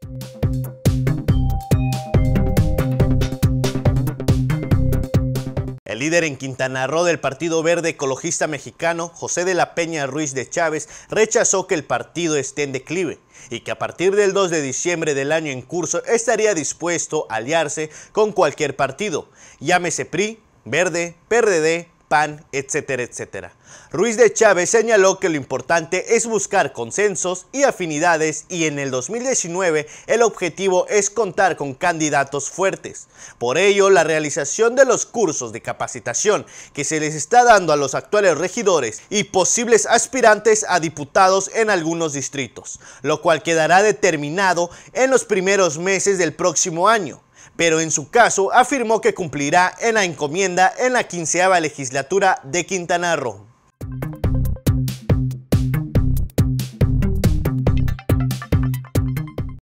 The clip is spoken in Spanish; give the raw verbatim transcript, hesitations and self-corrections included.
El líder en Quintana Roo del Partido Verde Ecologista Mexicano, José de la Peña Ruiz de Chávez, rechazó que el partido esté en declive y que a partir del dos de diciembre del año en curso estaría dispuesto a aliarse con cualquier partido, llámese P R I, Verde, P R D, P A N, etcétera, etcétera. Ruiz de Chávez señaló que lo importante es buscar consensos y afinidades y en el dos mil diecinueve el objetivo es contar con candidatos fuertes. Por ello, la realización de los cursos de capacitación que se les está dando a los actuales regidores y posibles aspirantes a diputados en algunos distritos, lo cual quedará determinado en los primeros meses del próximo año. Pero en su caso afirmó que cumplirá en la encomienda en la quinceava legislatura de Quintana Roo.